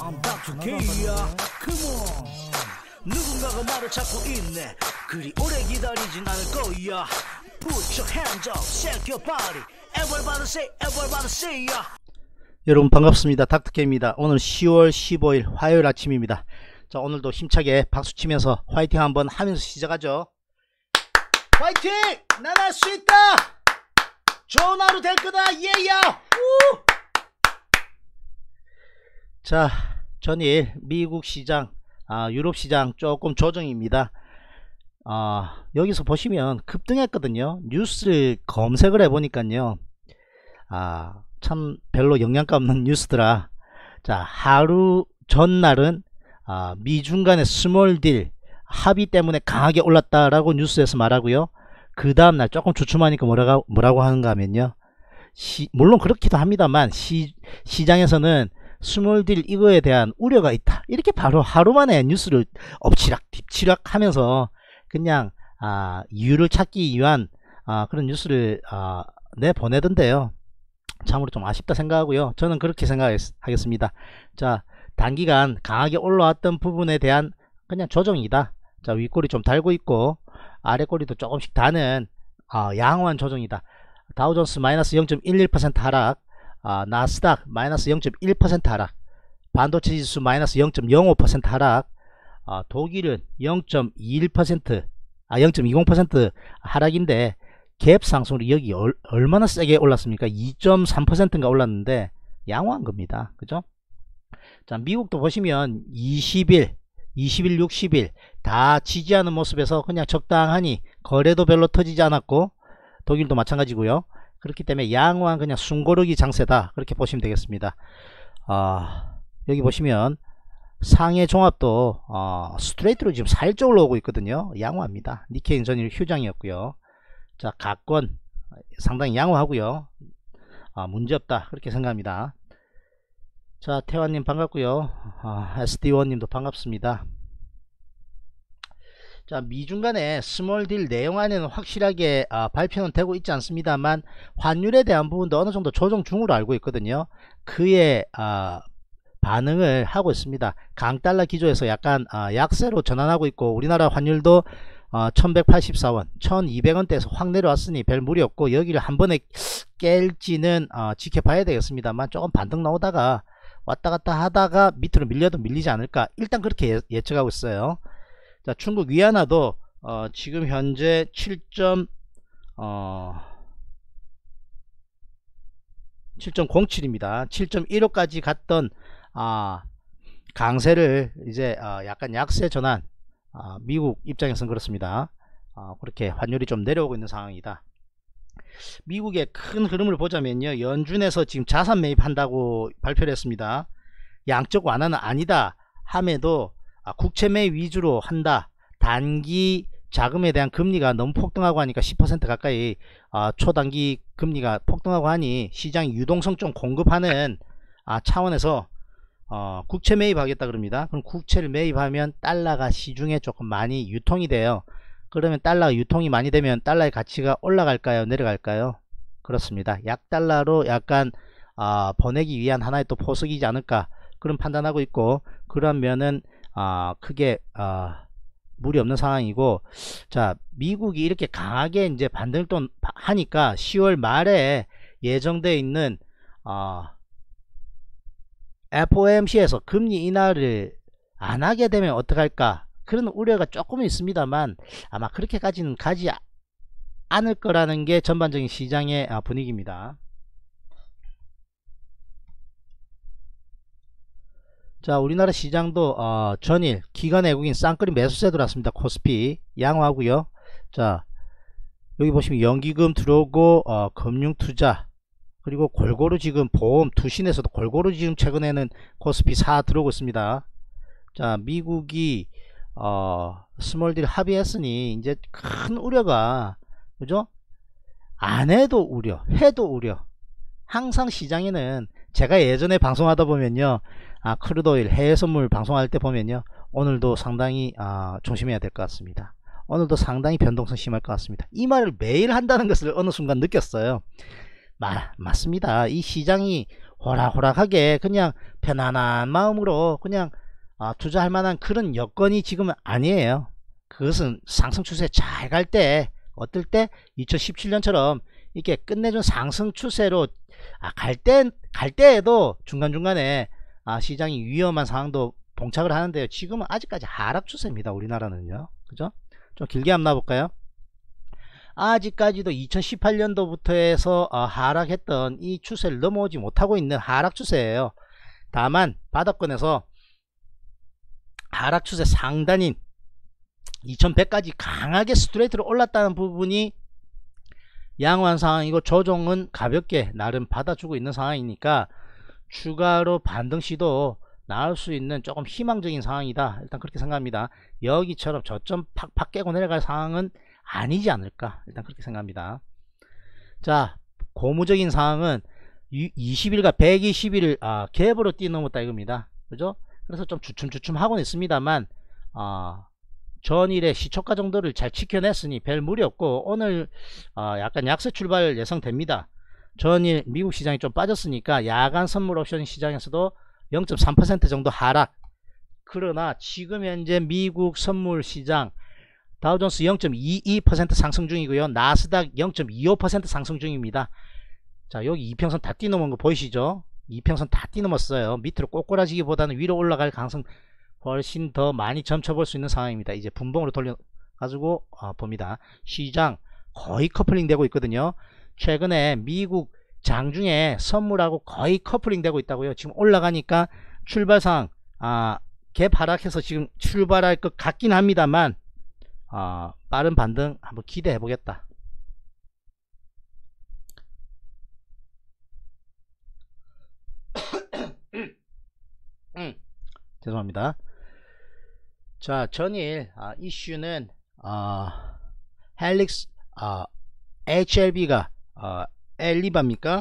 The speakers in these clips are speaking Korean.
I'm Dr. K야. Come on. 누군가가 말을 찾고 있네. 그리 오래 기다리진 않을 거야. Put your hands up, shake your body. Everybody say ya. 여러분 반갑습니다. 닥터케입니다. 오늘 10월 15일 화요일 아침입니다. 자, 오늘도 힘차게 박수치면서 화이팅 한번 하면서 시작하죠. 화이팅! 난 할 수 있다! 좋은 하루 될 거다! 예야! 자, 전일 미국 시장, 유럽 시장 조금 조정입니다. 여기서 보시면 급등했거든요. 뉴스를 검색을 해보니까요. 참 별로 영양가 없는 뉴스더라. 자, 하루 전날은 미중 간의 스몰딜 합의 때문에 강하게 올랐다라고 뉴스에서 말하고요. 그 다음날 조금 주춤하니까 뭐라고 하는가 하면요. 물론 그렇기도 합니다만 시장에서는 스몰딜 이거에 대한 우려가 있다. 이렇게 바로 하루 만에 뉴스를 엎치락 뒤치락 하면서 그냥 이유를 찾기 위한 그런 뉴스를 내보내던데요. 참으로 좀 아쉽다 생각하고요. 저는 그렇게 생각하겠습니다. 자, 단기간 강하게 올라왔던 부분에 대한 그냥 조정이다. 자, 윗꼬리 좀 달고 있고 아래꼬리도 조금씩 다는 양호한 조정이다. 다우존스 마이너스 0.11% 하락, 나스닥 마이너스 0.1% 하락, 반도체 지수 마이너스 0.05% 하락, 독일은 0.20% 하락인데 갭 상승으로 여기 얼마나 세게 올랐습니까? 2.3%인가 올랐는데 양호한 겁니다. 그죠? 자, 미국도 보시면 20일, 60일 다 지지하는 모습에서 그냥 적당하니 거래도 별로 터지지 않았고 독일도 마찬가지고요. 그렇기 때문에 양호한 그냥 숨고르기 장세다. 그렇게 보시면 되겠습니다. 여기 보시면 상해 종합도 스트레이트로 지금 살짝 올라오고 있거든요. 양호합니다. 니케이는 전일 휴장이었고요. 자, 가권 상당히 양호하고요. 문제없다 그렇게 생각합니다. 자, 태환님 반갑고요. SD원님도 반갑습니다. 자, 미중 간의 스몰딜 내용 안에는 확실하게 발표는 되고 있지 않습니다만 환율에 대한 부분도 어느 정도 조정 중으로 알고 있거든요. 그의 반응을 하고 있습니다. 강달러 기조에서 약간 약세로 전환하고 있고 우리나라 환율도 1184원 1200원대에서 확 내려왔으니 별 무리 없고 여기를 한 번에 깰지는 지켜봐야 되겠습니다만 조금 반등 나오다가 왔다갔다 하다가 밑으로 밀려도 밀리지 않을까, 일단 그렇게 예측하고 있어요. 자, 중국 위안화도 지금 현재 7.07입니다 7.15까지 갔던 강세를 이제 약간 약세 전환, 미국 입장에서는 그렇습니다. 그렇게 환율이 좀 내려오고 있는 상황이다. 미국의 큰 흐름을 보자면요, 연준에서 지금 자산 매입한다고 발표를 했습니다. 양적 완화는 아니다 함에도 국채 매입 위주로 한다. 단기 자금에 대한 금리가 너무 폭등하고 하니까 10% 가까이 초단기 금리가 폭등하고 하니 시장이 유동성 좀 공급하는 차원에서 국채 매입하겠다 그럽니다. 그럼 국채를 매입하면 달러가 시중에 조금 많이 유통이 돼요. 그러면 달러 유통이 많이 되면 달러의 가치가 올라갈까요, 내려갈까요? 그렇습니다. 약달러로 약간 보내기 위한 하나의 또 포석이지 않을까, 그런 판단하고 있고, 그러면은 크게 무리 없는 상황이고. 자, 미국이 이렇게 강하게 이제 반등을 또 하니까 10월 말에 예정되어 있는 FOMC에서 금리 인하를 안 하게 되면 어떡할까, 그런 우려가 조금 있습니다만 아마 그렇게까지는 가지 않을 거라는 게 전반적인 시장의 분위기입니다. 자, 우리나라 시장도 전일 기관 외국인 쌍끌이 매수세 들어왔습니다. 코스피 양호하고요. 자, 여기 보시면 연기금 들어오고 금융투자 그리고 골고루 지금 보험 투신에서도 골고루 지금 최근에는 코스피 4 들어오고 있습니다. 자, 미국이 스몰딜 합의했으니 이제 큰 우려가, 그죠? 안 해도 우려, 해도 우려. 항상 시장에는 제가 예전에 방송하다 보면요, 크루드오일 해외 선물 방송할 때 보면요, 오늘도 상당히 조심해야 될 것 같습니다. 오늘도 상당히 변동성 심할 것 같습니다. 이 말을 매일 한다는 것을 어느 순간 느꼈어요. 맞습니다. 이 시장이 호락호락하게 그냥 편안한 마음으로 그냥 투자할 만한 그런 여건이 지금은 아니에요. 그것은 상승 추세 잘 갈 때, 어떨 때 2017년처럼 이렇게 끝내준 상승 추세로 갈 때에도 중간중간에 시장이 위험한 상황도 봉착을 하는데요. 지금은 아직까지 하락 추세입니다. 우리나라는요. 그죠? 좀 길게 한번 놔볼까요? 아직까지도 2018년도부터 해서 하락했던 이 추세를 넘어오지 못하고 있는 하락 추세예요. 다만 바닥권에서 하락 추세 상단인 2100까지 강하게 스트레이트로 올랐다는 부분이 양호한 상황이고, 조정은 가볍게 나름 받아주고 있는 상황이니까 추가로 반등 시도 나올 수 있는 조금 희망적인 상황이다, 일단 그렇게 생각합니다. 여기처럼 저점 팍팍 깨고 내려갈 상황은 아니지 않을까, 일단 그렇게 생각합니다. 자, 고무적인 상황은 20일과 120일을 갭으로 뛰어넘었다 이겁니다. 그죠? 그래서 좀 주춤주춤 하고는 있습니다만 전일의 시초가 정도를 잘 지켜냈으니 별 무리 없고, 오늘 약간 약세 출발 예상됩니다. 전일 미국 시장이 좀 빠졌으니까 야간 선물 옵션 시장에서도 0.3% 정도 하락. 그러나 지금 현재 미국 선물 시장 다우존스 0.22% 상승 중이고요. 나스닥 0.25% 상승 중입니다. 자, 여기 이평선 다 뛰어넘은 거 보이시죠? 이평선 다 뛰어넘었어요. 밑으로 꼬꾸라지기보다는 위로 올라갈 가능성 훨씬 더 많이 점쳐볼 수 있는 상황입니다. 이제 분봉으로 돌려가지고 봅니다. 시장 거의 커플링 되고 있거든요. 최근에 미국 장중에 선물하고 거의 커플링 되고 있다고요. 지금 올라가니까 출발상 갭 하락해서 지금 출발할 것 같긴 합니다만 빠른 반등 한번 기대해 보겠다. 죄송합니다. 자, 전일 이슈는 헬릭스 HLB가 엘리바입니까?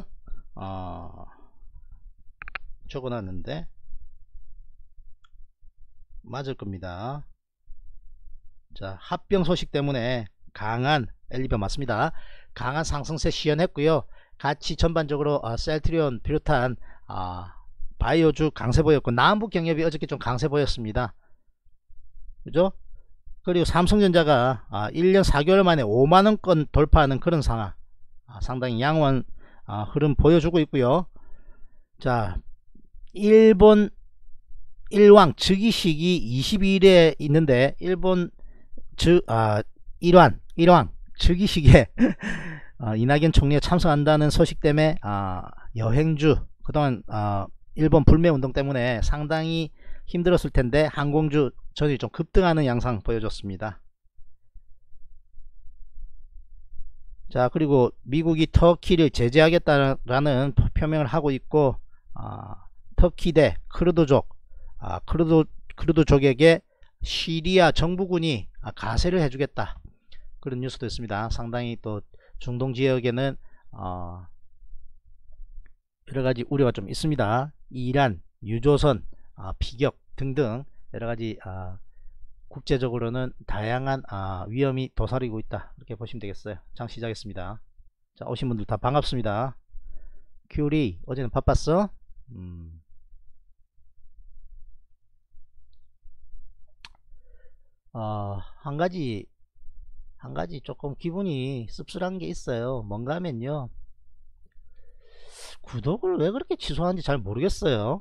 적어놨는데 맞을 겁니다. 자, 합병 소식 때문에 강한 엘리바 맞습니다. 강한 상승세 시연했고요. 같이 전반적으로 셀트리온 비롯한 바이오주 강세 보였고, 남북 경협이 어저께 좀 강세 보였습니다. 그죠? 그리고 삼성전자가 1년 4개월 만에 5만원권 돌파하는 그런 상황, 상당히 양호한 흐름 보여주고 있고요. 자, 일본 일왕 즉위식이 22일에 있는데, 일본 일왕 즉위식에 이낙연 총리가 참석한다는 소식 때문에 여행주, 그동안 일본 불매운동 때문에 상당히 힘들었을 텐데 항공주 전이 좀 급등하는 양상 보여줬습니다. 자, 그리고 미국이 터키를 제재하겠다라는 표명을 하고 있고, 터키 대 크루드족, 크루드족에게 시리아 정부군이 가세를 해주겠다, 그런 뉴스도 있습니다. 상당히 또 중동 지역에는 여러가지 우려가 좀 있습니다. 이란, 유조선, 피격 등등 여러가지 국제적으로는 다양한 위험이 도사리고 있다, 이렇게 보시면 되겠어요. 장 시작했습니다. 자, 오신 분들 다 반갑습니다. 큐리 어제는 바빴어? 한 가지 조금 기분이 씁쓸한 게 있어요. 뭔가 하면요, 구독을 왜 그렇게 취소하는지 잘 모르겠어요.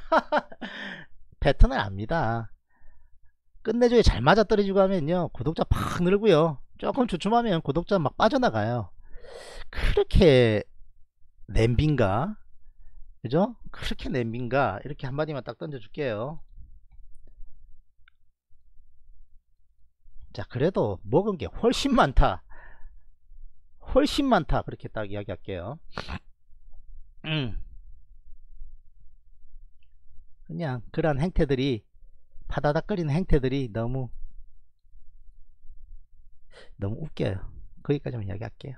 패턴을 압니다. 끝내줘야 잘 맞아떨어지고 하면요, 구독자 팍 늘고요, 조금 주춤하면 구독자 막 빠져나가요. 그렇게 냄빈가? 그죠? 그렇게 냄빈가? 이렇게 한마디만 딱 던져줄게요. 자, 그래도 먹은 게 훨씬 많다, 그렇게 딱 이야기할게요. 그냥 그런 행태들이, 파다닥거리는 행태들이 너무 웃겨요. 거기까지만 이야기할게요.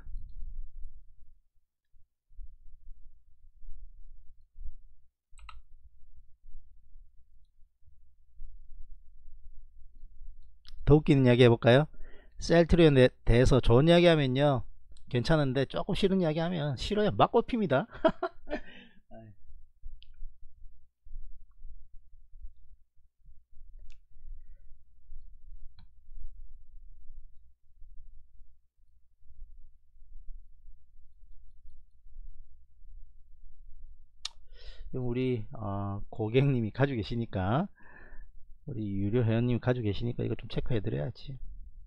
더 웃기는 이야기 해볼까요? 셀트리온에 대해서 좋은 이야기 하면요 괜찮은데, 조금 싫은 이야기 하면 싫어요. 막 꼽힙니다. 우리 고객님이 가지고 계시니까, 우리 유료 회원님이 가지고 계시니까 이거 좀 체크해 드려야지.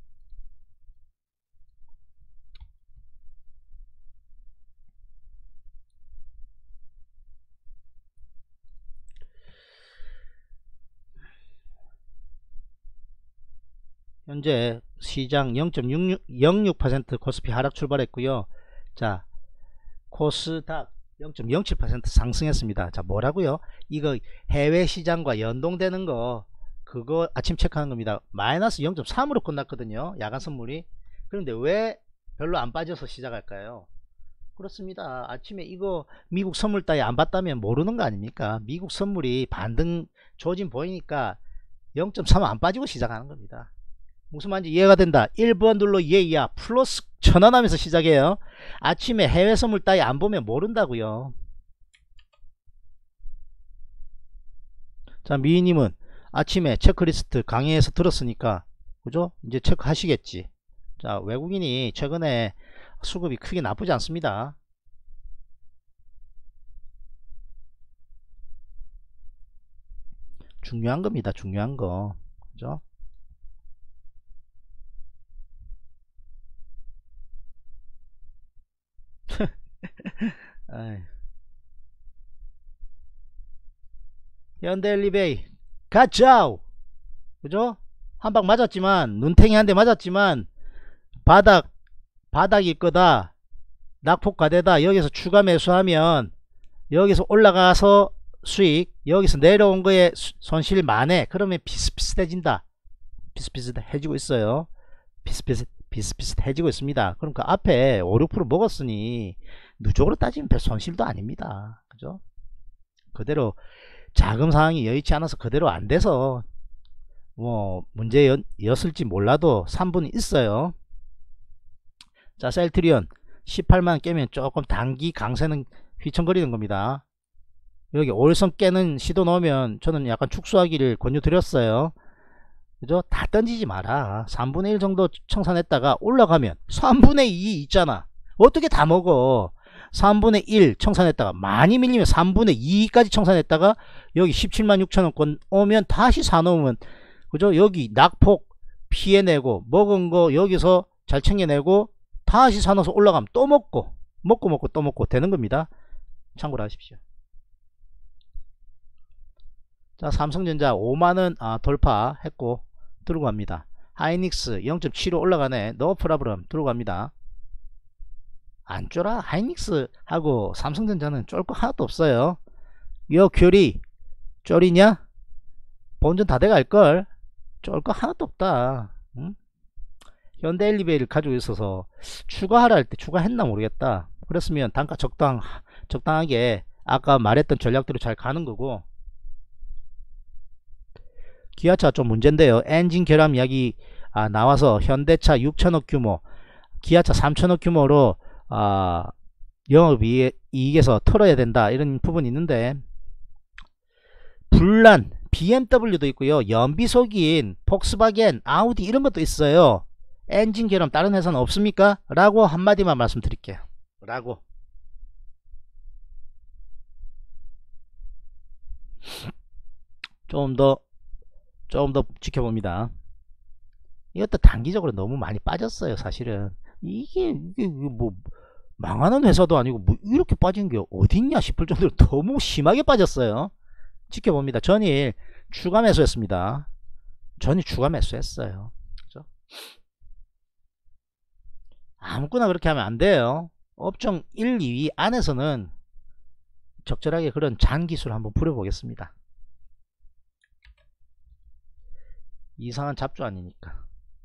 현재 시장 0.06% 코스피 하락 출발했고요. 자, 코스닥 0.07% 상승했습니다. 자, 뭐라고요? 이거 해외 시장과 연동되는 거, 그거 아침 체크하는 겁니다. 마이너스 0.3으로 끝났거든요. 야간 선물이. 그런데 왜 별로 안 빠져서 시작할까요? 그렇습니다. 아침에 이거 미국 선물 따위 안 봤다면 모르는 거 아닙니까? 미국 선물이 반등 조짐 보이니까 0.3 안 빠지고 시작하는 겁니다. 무슨 말인지 이해가 된다. 1번 눌러 예야 플러스 전환하면서 시작해요. 아침에 해외 선물 따위 안 보면 모른다고요. 자, 미희님은 아침에 체크리스트 강의에서 들었으니까 그죠? 이제 체크하시겠지. 자, 외국인이 최근에 수급이 크게 나쁘지 않습니다. 중요한 겁니다. 중요한 거. 그죠? 현대일리베이 가짜오. 그죠? 한 방 맞았지만, 눈탱이 한 대 맞았지만 바닥일 거다, 낙폭 과대다, 여기서 추가 매수하면 여기서 올라가서 수익, 여기서 내려온 거에 손실 만회. 그러면 비슷비슷해진다. 비슷비슷해지고 있어요. 비슷비슷해지고 있습니다. 그러니까 앞에 5~6% 먹었으니 누적으로 따지면 별 손실도 아닙니다. 그죠? 그대로 자금 상황이 여의치 않아서 그대로 안 돼서 뭐 문제였을지 몰라도 3분이 있어요. 자, 셀트리온 18만 깨면 조금 단기 강세는 휘청거리는 겁니다. 여기 올선 깨는 시도 넣으면 저는 약간 축소하기를 권유드렸어요. 그죠? 다 던지지 마라. 3분의 1 정도 청산했다가 올라가면 3분의 2 있잖아. 어떻게 다 먹어? 3분의 1 청산했다가 많이 밀리면 3분의 2까지 청산했다가 여기 17만 6천원권 오면 다시 사놓으면, 그죠? 여기 낙폭 피해내고 먹은 거 여기서 잘 챙겨내고 다시 사놓아서 올라가면 또 먹고 또 먹고 되는 겁니다. 참고로 하십시오. 자, 삼성전자 5만원 돌파했고 들고 갑니다. 하이닉스 0.75 올라가네. 노 프라브럼 들고 갑니다. 안 쫄아. 하이닉스하고 삼성전자는 쫄 거 하나도 없어요. 요 교리 쫄이냐? 본전 다 돼갈걸. 쫄 거 하나도 없다. 응? 현대일리베이를 가지고 있어서 추가하라 할 때 추가했나 모르겠다. 그랬으면 단가 적당하게 아까 말했던 전략대로 잘 가는 거고. 기아차 좀 문제인데요. 엔진 결함 이야기 나와서 현대차 6천억 규모, 기아차 3천억 규모로 영업이익에서 털어야 된다, 이런 부분이 있는데, 불난 BMW도 있고요. 연비속인 폭스바겐, 아우디 이런 것도 있어요. 엔진 결함 다른 회사는 없습니까? 라고 한마디만 말씀드릴게요. 라고. 좀 더 지켜봅니다. 이것도 단기적으로 너무 많이 빠졌어요. 사실은 이게 뭐 망하는 회사도 아니고 뭐 이렇게 빠진 게 어딨냐 싶을 정도로 너무 심하게 빠졌어요. 지켜봅니다. 전일 추가 매수했습니다. 전일 추가 매수했어요. 그렇죠? 아무거나 그렇게 하면 안 돼요. 업종 1, 2위 안에서는 적절하게 그런 잔기술 한번 부려보겠습니다. 이상한 잡조 아니니까.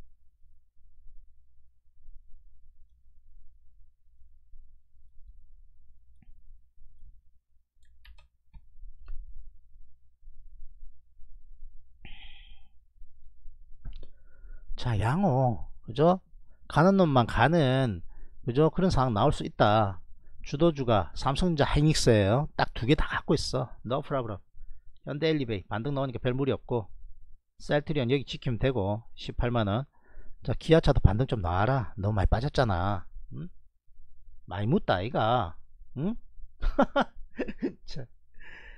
자, 양호. 그죠? 가는 놈만 가는, 그죠? 그런 상황 나올 수 있다. 주도주가 삼성전자, 하이닉스예요. 딱 두 개 다 갖고 있어. No problem. 현대일리베이 반등 나오니까 별 무리 없고, 셀트리온 여기 지키면 되고 18만원. 자, 기아차도 반등 좀 나와라. 너무 많이 빠졌잖아. 응? 많이 묻다 아이가. 응? 자,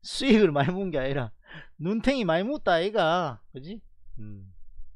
수익을 많이 문 게 아니라 눈탱이 많이 묻다 아이가, 그지? 음.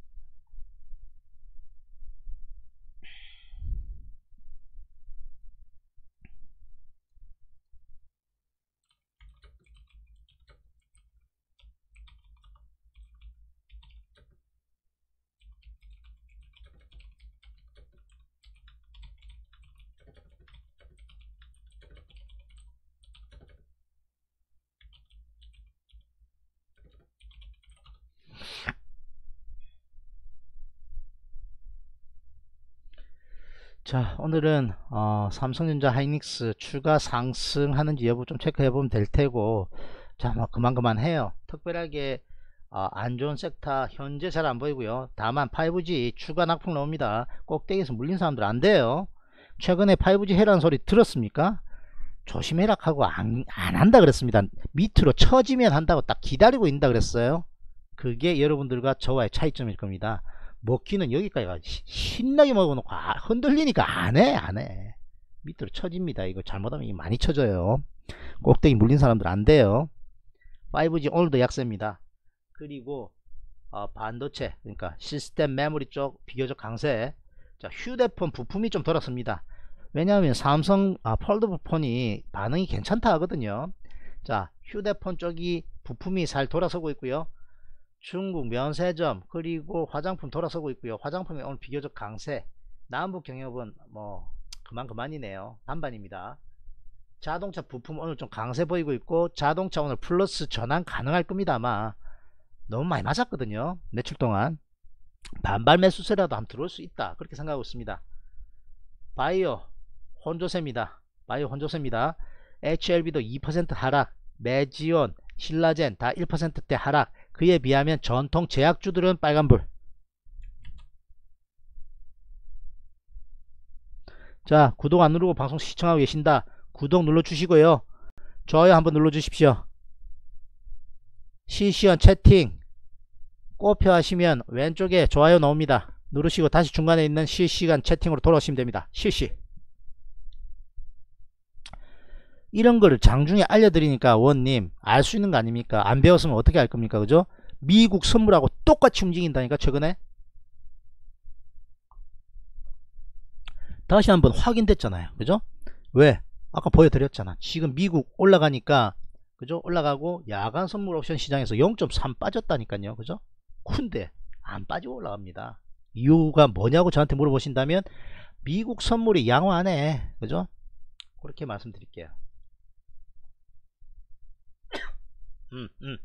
자, 오늘은 삼성전자 하이닉스 추가 상승하는지 여부 좀 체크해 보면 될 테고, 자, 뭐 그만 해요. 특별하게 안 좋은 섹터 현재 잘 안 보이고요. 다만 5G 추가 낙폭 나옵니다. 꼭대기에서 물린 사람들 안 돼요. 최근에 5G 해라는 소리 들었습니까? 조심해라 하고 안 한다 그랬습니다. 밑으로 처지면 한다고 딱 기다리고 있다 그랬어요. 그게 여러분들과 저와의 차이점일 겁니다. 먹기는 여기까지 가 신나게 먹어놓고 흔들리니까 안해. 밑으로 쳐집니다. 이거 잘못하면 많이 쳐져요. 꼭대기 물린 사람들 안 돼요. 5G 오늘도 약세입니다. 그리고 반도체, 그러니까 시스템 메모리 쪽 비교적 강세. 자, 휴대폰 부품이 좀 돌았습니다. 왜냐하면 삼성 폴더블 폰이 반응이 괜찮다 하거든요. 자, 휴대폰 쪽이 부품이 잘 돌아서고 있고요. 중국 면세점 그리고 화장품 돌아서고 있고요. 화장품이 오늘 비교적 강세. 남북 경협은 뭐 그만이네요. 반반입니다. 자동차 부품 오늘 좀 강세 보이고 있고, 자동차 오늘 플러스 전환 가능할 겁니다. 아마 너무 많이 맞았거든요. 며칠 동안 반발 매수세라도 한번 들어올 수 있다, 그렇게 생각하고 있습니다. 바이오 혼조세입니다. 바이오 혼조세입니다. HLB도 2% 하락, 메지온, 신라젠 다 1%대 하락. 그에 비하면 전통 제약주들은 빨간불. 자, 구독 안 누르고 방송 시청하고 계신다. 구독 눌러주시고요. 좋아요 한번 눌러주십시오. 실시간 채팅 꼽혀 하시면 왼쪽에 좋아요 나옵니다. 누르시고 다시 중간에 있는 실시간 채팅으로 돌아오시면 됩니다. 실시. 이런 거를 장중에 알려드리니까 원님 알 수 있는 거 아닙니까? 안 배웠으면 어떻게 할 겁니까? 그죠? 미국 선물하고 똑같이 움직인다니까 최근에. 다시 한번 확인됐잖아요. 그죠? 왜? 아까 보여드렸잖아. 지금 미국 올라가니까, 그죠? 올라가고 야간 선물 옵션 시장에서 0.3 빠졌다니까요. 그죠? 근데 안 빠지고 올라갑니다. 이유가 뭐냐고 저한테 물어보신다면 미국 선물이 양호하네. 그죠? 그렇게 말씀드릴게요. 음.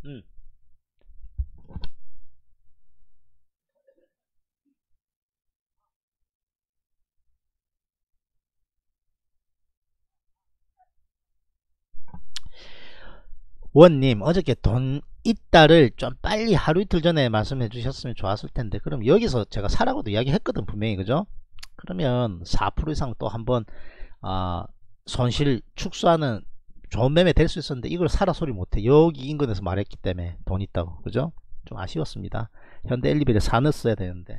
원님 어저께 돈 있다를 좀 빨리 하루 이틀 전에 말씀해 주셨으면 좋았을 텐데, 그럼 여기서 제가 사라고도 이야기 했거든 분명히. 그죠? 그러면 4% 이상 또 한번 손실 축소하는 좋은 매매 될 수 있었는데 이걸 사라 소리 못해. 여기 인근에서 말했기 때문에 돈 있다고. 그죠? 좀 아쉬웠습니다. 현대 엘리베이터 사넣었어야 되는데.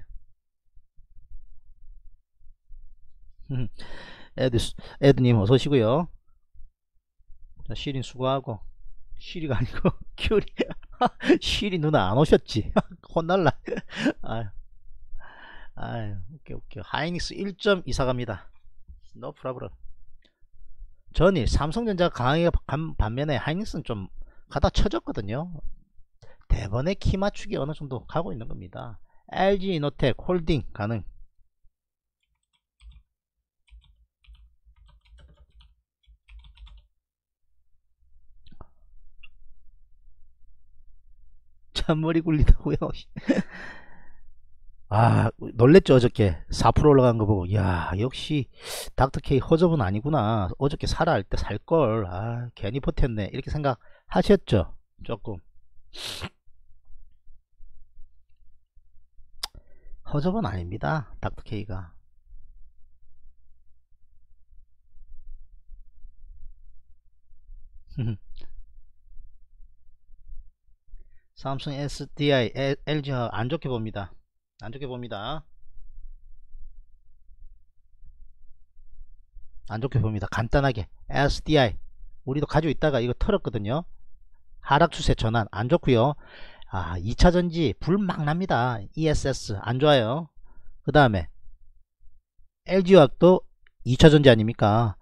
에드님 어서 오시고요. 자, 시린 수고하고. 시리가 아니고 큐리. 시리 누나 안 오셨지? 혼날라. 아유, 아유, 오케이. 하이닉스 1.24 갑니다. 노 프라브럼. 전일 삼성전자 강하게 간 반면에 하이닉스는 좀 가다 쳐졌거든요. 대번에 키 맞추기 어느 정도 가고 있는 겁니다. LG이노텍 홀딩 가능. 잔머리 굴리다고요. 놀랬죠 어저께 4% 올라간 거 보고. 야, 역시 닥터케이 허접은 아니구나. 어저께 사라 할 때 살걸. 괜히 버텼네, 이렇게 생각하셨죠? 조금 허접은 아닙니다 닥터케이가. 삼성 SDI LG 안 좋게 봅니다. 안 좋게 봅니다. 간단하게 SDI 우리도 가지고 있다가 이거 털었거든요. 하락 추세 전환 안 좋고요. 2차전지 불 막 납니다. ESS 안 좋아요. 그 다음에 LG화학도 2차전지 아닙니까?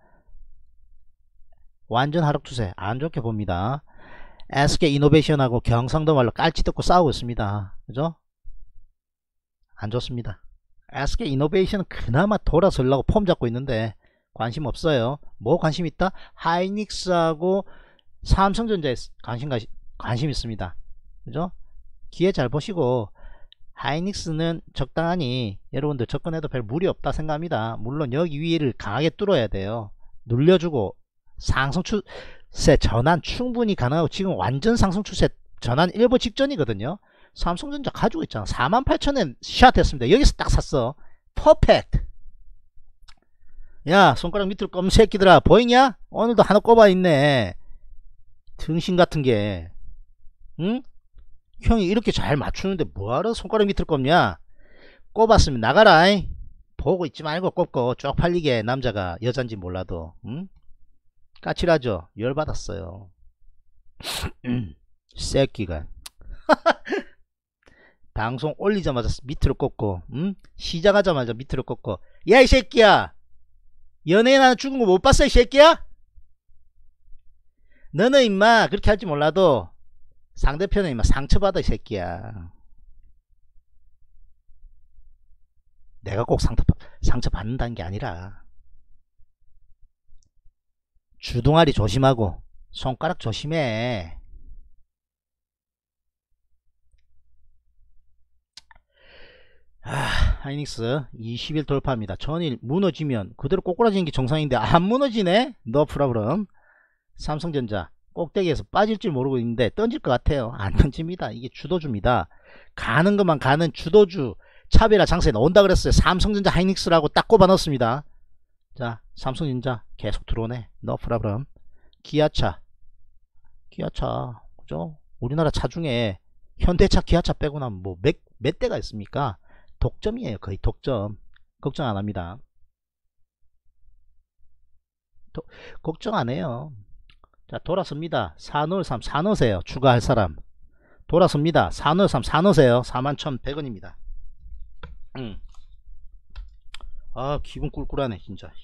완전 하락 추세 안 좋게 봅니다. SK이노베이션하고 경상도 말로 깔치 뜯고 싸우고 있습니다. 그죠? 안 좋습니다. SK이노베이션은 그나마 돌아서려고 폼 잡고 있는데 관심 없어요. 뭐 관심 있다? 하이닉스하고 삼성전자에 관심 있습니다. 그죠? 기회 잘 보시고 하이닉스는 적당하니 여러분들 접근해도 별 무리 없다 생각합니다. 물론 여기 위를 강하게 뚫어야 돼요. 눌려주고 상승 추세 전환 충분히 가능하고 지금 완전 상승 추세 전환 일보 직전이거든요. 삼성전자 가지고 있잖아. 48,000엔 샷 했습니다. 여기서 딱 샀어. 퍼펙트. 야 손가락 밑으로 껌 새끼들아 보이냐? 오늘도 하나 꼽아 있네. 등신 같은게. 응? 형이 이렇게 잘 맞추는데 뭐하러 손가락 밑으로 꼽냐? 꼽았으면 나가라. 보고 있지 말고 꼽고 쪽팔리게 남자가 여잔지 몰라도. 응? 까칠하죠? 열받았어요. 새끼가. 방송 올리자마자 밑으로 꽂고 시작하자마자 밑으로 꽂고 야 이 새끼야 연예인 하나 죽은 거 못 봤어 이 새끼야? 너는 임마 그렇게 할지 몰라도 상대편은 임마 상처받아 이 새끼야. 내가 꼭 상처받는다는 게 아니라 주둥아리 조심하고 손가락 조심해. 하이닉스 20일 돌파합니다. 전일 무너지면 그대로 꼬꾸라지는 게 정상인데 안 무너지네. 노 프로블럼. 삼성전자 꼭대기에서 빠질 줄 모르고 있는데 던질 것 같아요. 안 던집니다. 이게 주도주입니다. 가는 것만 가는 주도주 차별화 장세에 나온다 그랬어요. 삼성전자 하이닉스라고 딱 꼽아 넣었습니다. 자 삼성전자 계속 들어오네. 노 프로블럼. 기아차 그죠? 우리나라 차 중에 현대차 기아차 빼고 나면 뭐 몇 대가 있습니까? 독점이에요. 거의 독점. 걱정 안합니다. 걱정 안해요. 자 돌아섭니다. 4넣을3 4넣으세요. 추가할 사람 돌아섭니다. 4넣을3 4넣으세요. 41,100원입니다 기분 꿀꿀하네 진짜.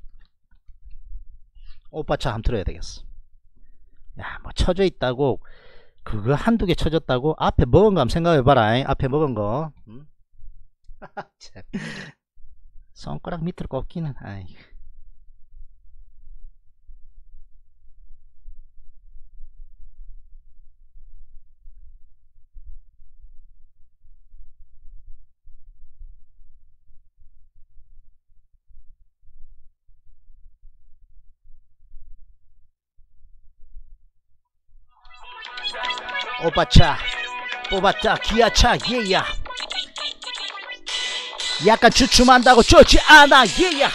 오빠차 한번 들어야 되겠어. 야 뭐 쳐져 있다고 그거 한두 개 쳐졌다고 앞에 먹은 거 한번 생각해봐라. 앞에 먹은 거 손가락 밑으로 꼽기는 아이. 오빠차 뽑았다. 기아차 예야. 약간 주춤한다고 좋지 않아 예야.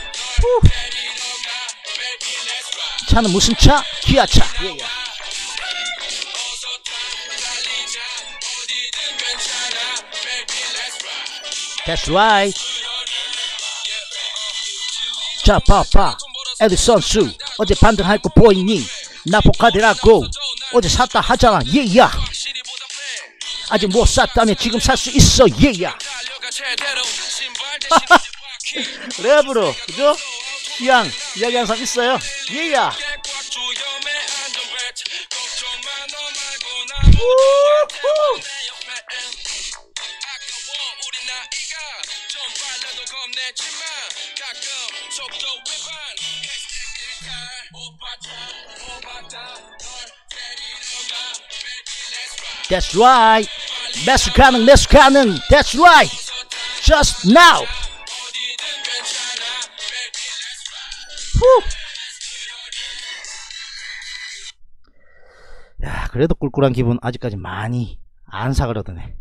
차는 무슨 차? 기아차 예야. That's right. 자 봐봐 에디슨 수 어제 반등할 거 보이니? 나포카드라고 어제 샀다 하잖아 예야. 아직 못 샀다면 지금 살 수 있어 예야. 랩으로 그죠? 취향 이야기하는 사람 있어요 예야. That's right. 매수 가능 매수 가능. That's right. Just now. 야 그래도 꿀꿀한 기분 아직까지 많이 안 사그러드네.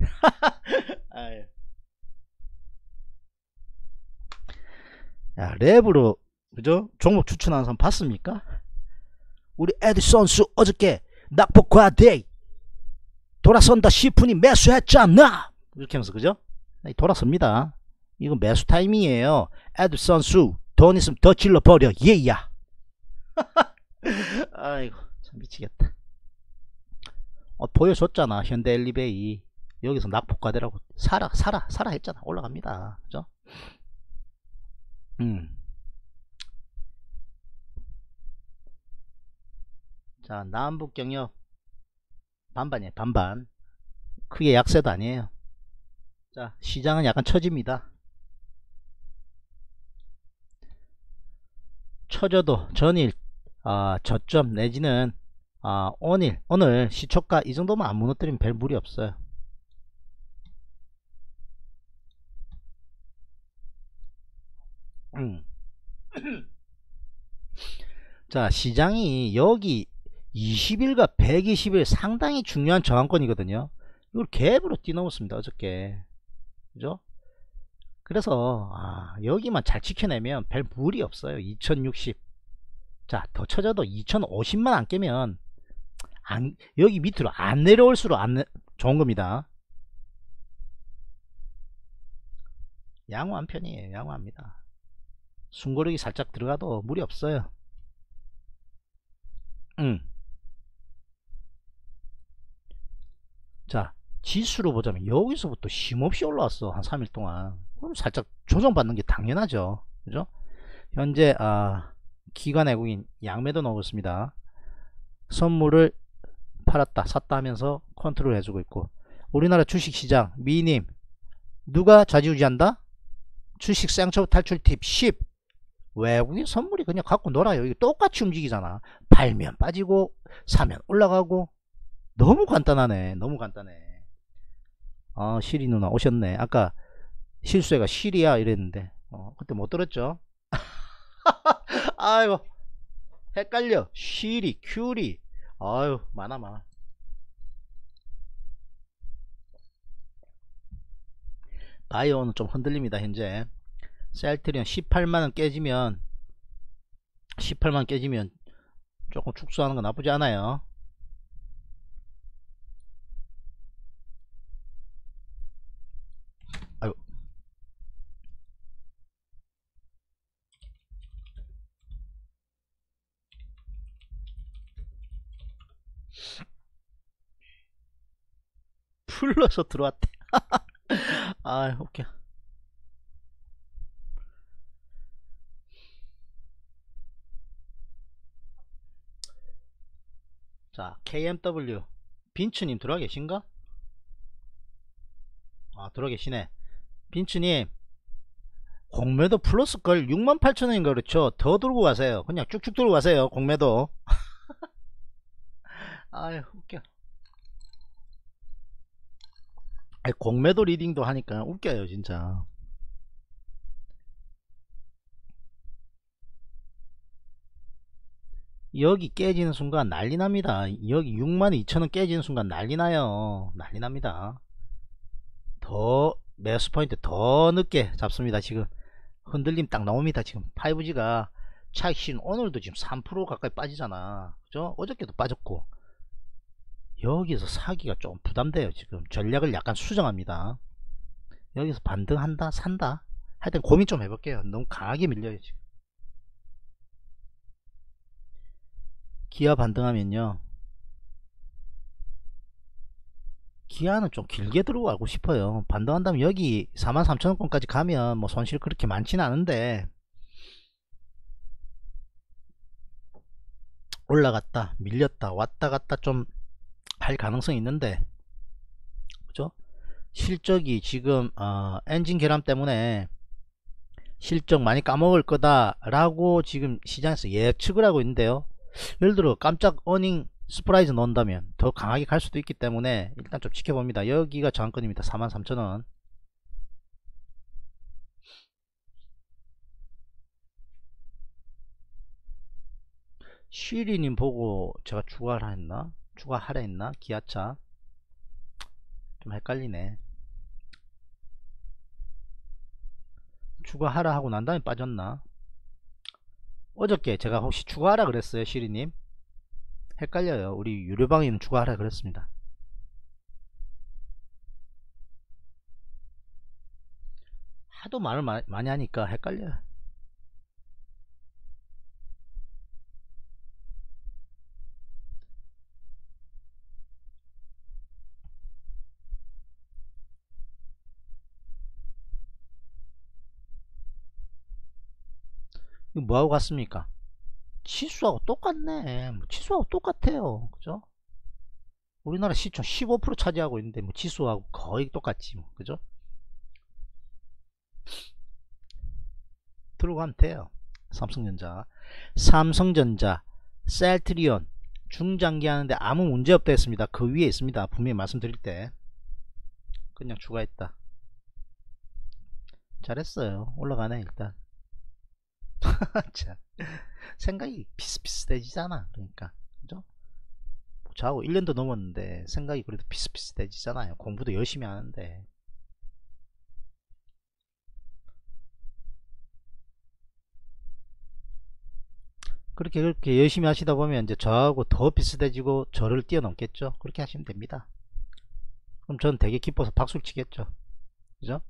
야 랩으로 그죠? 종목 추천하는 사람 봤습니까? 우리 에디슨 수 어저께 낙폭과대 돌아선다 싶으니 매수했잖아 이렇게 하면서 그죠? 돌아섭니다. 이건 매수 타이밍이에요. 에디슨 수 돈 있으면 더 질러버려 예야. 아이고 참 미치겠다. 보여줬잖아. 현대 엘리베이 여기서 낙폭과대라고 사라 했잖아. 올라갑니다. 그죠? 자, 남북 경협 반반이에요. 반반. 크게 약세도 아니에요. 자, 시장은 약간 처집니다. 처져도 전일 저점 내지는 오늘 시초가 이 정도만 안 무너뜨리면 별 무리 없어요. 자, 시장이 여기 20일과 120일 상당히 중요한 저항권이거든요. 이걸 갭으로 뛰어넘었습니다. 어저께. 그죠? 그래서 여기만 잘 지켜내면 별 무리 없어요. 2060. 자, 더 쳐져도 2050만 안 깨면 여기 밑으로 안 내려올수록 좋은 겁니다. 양호한 편이에요. 양호합니다. 숨고르기 살짝 들어가도 무리 없어요. 자, 지수로 보자면 여기서부터 쉼없이 올라왔어. 한 3일 동안. 그럼 살짝 조정받는 게 당연하죠. 그죠? 현재 기관 외국인 양매도 나오고 있습니다. 선물을 팔았다 샀다 하면서 컨트롤 해주고 있고, 우리나라 주식시장 미님 누가 좌지우지한다? 주식 쌍처 탈출 팁 10. 외국인 선물이 그냥 갖고 놀아요. 이게 똑같이 움직이잖아. 팔면 빠지고 사면 올라가고. 너무 간단하네. 너무 간단해. 시리 누나 오셨네. 아까 실수해가 시리야 이랬는데 그때 못 들었죠? 아이고 헷갈려. 시리 큐리 아유 많아. 바이오는 좀 흔들립니다. 현재 셀트리온 18만원 깨지면 조금 축소하는 건 나쁘지 않아요. 아유. 풀러서 들어왔대. 아 오케이. 자, KMW 빈츠님 들어와 계신가? 들어와 계시네. 빈츠님 공매도 플러스걸 68,000원인가 그렇죠? 더 들고 가세요. 그냥 쭉쭉 들고 가세요. 공매도. 아유 웃겨. 공매도 리딩도 하니까 웃겨요 진짜. 여기 깨지는 순간 난리납니다. 여기 62,000원 깨지는 순간 난리나요. 난리납니다. 더 매수 포인트 더 늦게 잡습니다. 지금 흔들림 딱 나옵니다. 지금 5G가 차익신 오늘도 지금 3% 가까이 빠지잖아. 그죠? 어저께도 빠졌고. 여기서 사기가 좀 부담돼요. 지금 전략을 약간 수정합니다. 여기서 반등한다 산다 하여튼 고민 좀 해볼게요. 너무 강하게 밀려요 지금. 기아 반등하면요, 기아는 좀 길게 들고 가고 싶어요. 반등한다면 여기 43,000원권까지 가면 뭐 손실 그렇게 많지는 않은데, 올라갔다 밀렸다 왔다 갔다 좀 할 가능성이 있는데, 그죠? 실적이 지금 엔진 결함 때문에 실적 많이 까먹을 거다 라고 지금 시장에서 예측을 하고 있는데요, 예를 들어 깜짝 어닝 스프라이즈 넣는다면 더 강하게 갈 수도 있기 때문에 일단 좀 지켜봅니다. 여기가 저항권입니다. 43,000원. 쉬리님 보고 제가 추가하라 했나? 기아차 좀 헷갈리네. 추가하라 하고 난 다음에 빠졌나? 어저께 제가 혹시 추가하라 그랬어요? 쉬리님 헷갈려요. 우리 유료방에는 추가하라 그랬습니다. 하도 말을 많이 하니까 헷갈려요. 뭐하고 같습니까? 치수하고 똑같네. 뭐 치수하고 똑같아요. 그죠? 우리나라 시총 15% 차지하고 있는데 뭐 지수하고 거의 똑같지 뭐. 그죠? 들어가면 돼요. 삼성전자 셀트리온 중장기 하는데 아무 문제 없다 했습니다. 그 위에 있습니다. 분명히 말씀드릴 때 그냥 추가했다. 잘했어요. 올라가네 일단. 자, 생각이 비슷비슷해지잖아. 그러니까 그죠? 저하고 1년도 넘었는데 생각이 그래도 비슷비슷해지잖아요. 공부도 열심히 하는데. 그렇게 열심히 하시다 보면 이제 저하고 더 비슷해지고 저를 뛰어넘겠죠. 그렇게 하시면 됩니다. 그럼 저는 되게 기뻐서 박수를 치겠죠. 그죠?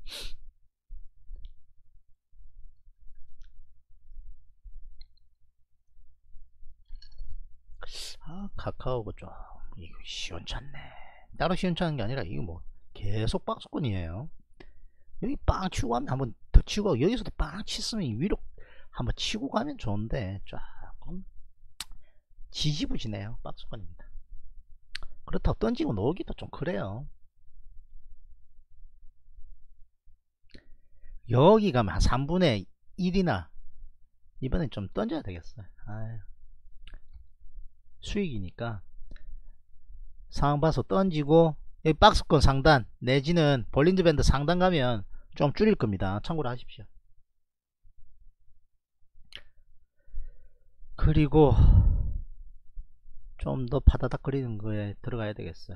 아, 카카오가 좀 이거 시원찮네. 따로 시원찮은 게 아니라 이거 뭐 계속 박스권이에요. 여기 빵 치고 가면 한번 더 치고 가고, 여기서도 빵 치으면 위로 한번 치고 가면 좋은데 조금 지지부지네요. 박스권입니다. 그렇다고 던지고 놓기도 좀 그래요. 여기 가면 한 3분의 1이나 이번엔 좀 던져야 되겠어요. 아유. 수익이니까 상황 봐서 던지고, 여기 박스권 상단 내지는 볼린저 밴드 상단 가면 좀 줄일 겁니다. 참고로 하십시오. 그리고 좀 더 파다닥 거리는 거에 들어가야 되겠어요.